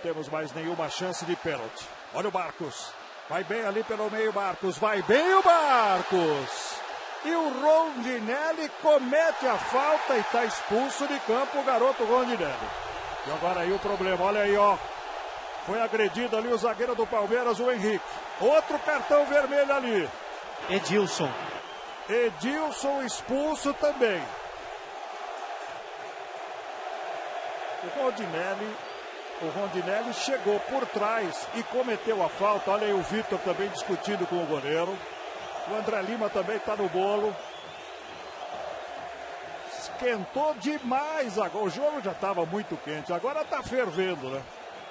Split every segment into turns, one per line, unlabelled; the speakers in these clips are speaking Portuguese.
temos mais nenhuma chance de pênalti. Olha o Barcos. Vai bem ali pelo meio, Barcos. Vai bem o Barcos. E o Rondinelli comete a falta e está expulso de campo o garoto Rondinelli. E agora aí o problema, olha aí, ó. Foi agredido ali o zagueiro do Palmeiras, o Henrique. Outro cartão vermelho ali.
Edilson.
Edilson expulso também. O Rondinelli chegou por trás e cometeu a falta. Olha aí o Vitor também discutindo com o goleiro. O André Lima também está no bolo. Esquentou demais agora. O jogo já estava muito quente. Agora está fervendo, né?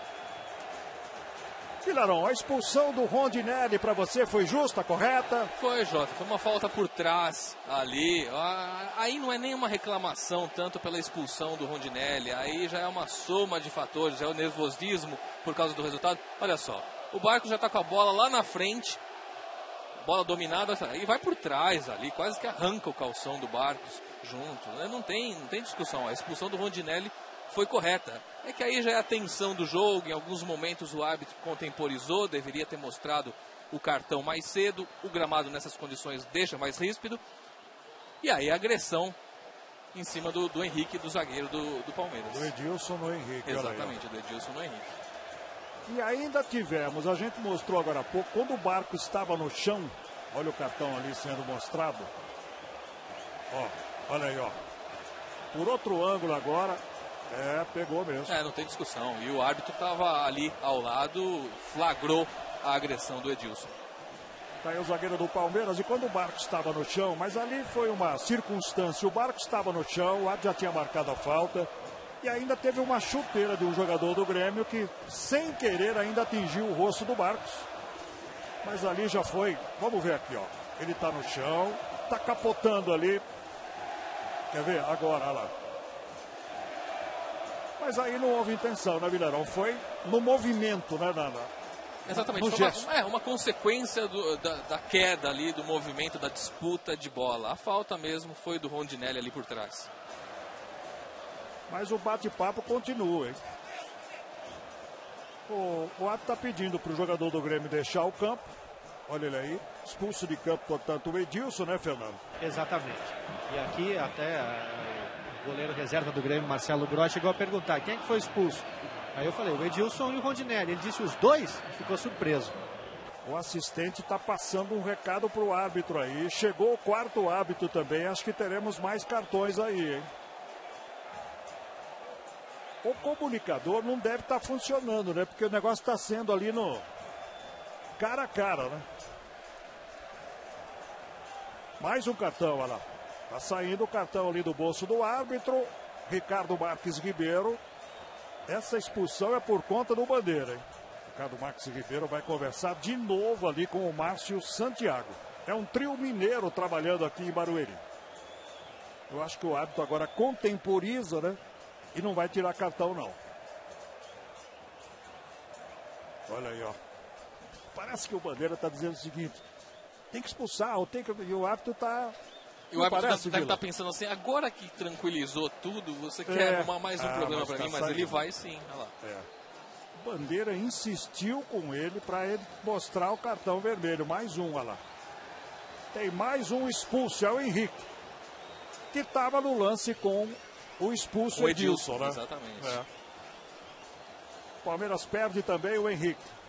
Vilarão, a expulsão do Rondinelli para você foi justa, correta?
Foi, Jota. Foi uma falta por trás ali. Aí não é nenhuma reclamação tanto pela expulsão do Rondinelli. Aí já é uma soma de fatores. É o nervosismo por causa do resultado. Olha só, o Barcos já está com a bola lá na frente. Bola dominada e vai por trás ali. Quase que arranca o calção do Barcos junto. Não tem discussão. A expulsão do Rondinelli foi correta. É que aí já é a tensão do jogo. Em alguns momentos o árbitro contemporizou, deveria ter mostrado o cartão mais cedo. O gramado nessas condições deixa mais ríspido. E aí a agressão em cima do Henrique, do zagueiro do Palmeiras.
Do Edilson no Henrique.
Exatamente, do Edilson no Henrique.
E ainda tivemos, a gente mostrou agora há pouco, quando o Barcos estava no chão, olha o cartão ali sendo mostrado. Ó, olha aí, ó. Por outro ângulo agora. Pegou mesmo.
Não tem discussão. E o árbitro estava ali ao lado, flagrou a agressão do Edilson.
Tá aí o zagueiro do Palmeiras. E quando o Barcos estava no chão, mas ali foi uma circunstância. O Barcos estava no chão, o árbitro já tinha marcado a falta. E ainda teve uma chuteira de um jogador do Grêmio que, sem querer, ainda atingiu o rosto do Barcos. Mas ali já foi. Vamos ver aqui, ó. Ele está no chão, está capotando ali. Quer ver? Agora, olha lá. Mas aí não houve intenção, né, Vilarão? Foi no movimento, né,
Exatamente.
No gesto.
Uma consequência da queda ali, do movimento, da disputa de bola. A falta mesmo foi do Rondinelli ali por trás.
Mas o bate-papo continua, hein? O árbitro está pedindo para o jogador do Grêmio deixar o campo. Olha ele aí. Expulso de campo, portanto, o Edilson, né, Fernando?
Exatamente. E aqui até o goleiro reserva do Grêmio, Marcelo Gross, chegou a perguntar quem é que foi expulso. Aí eu falei, o Edilson e o Rondinelli. Ele disse os dois e ficou surpreso.
O assistente está passando um recado para o árbitro aí. Chegou o quarto árbitro também. Acho que teremos mais cartões aí, hein? O comunicador não deve estar funcionando, né? Porque o negócio está sendo ali no cara a cara, né? Mais um cartão, olha lá. Tá saindo o cartão ali do bolso do árbitro. Ricardo Marques Ribeiro. Essa expulsão é por conta do Bandeira, hein? Ricardo Marques Ribeiro vai conversar de novo ali com o Márcio Santiago. É um trio mineiro trabalhando aqui em Barueri. Eu acho que o árbitro agora contemporiza, né? E não vai tirar cartão, não. Olha aí, ó. Parece que o Bandeira está dizendo o seguinte: tem que expulsar, ou tem que... E o árbitro está...
E o árbitro deve estar pensando assim, agora que tranquilizou tudo, você quer arrumar mais um problema para mim, mas ele vai sim. Olha lá.
O Bandeira insistiu com ele para ele mostrar o cartão vermelho. Mais um, olha lá. Tem mais um expulso, é o Henrique. Que estava no lance com o expulso Edilson, né?
Exatamente.
O Palmeiras perde também o Henrique.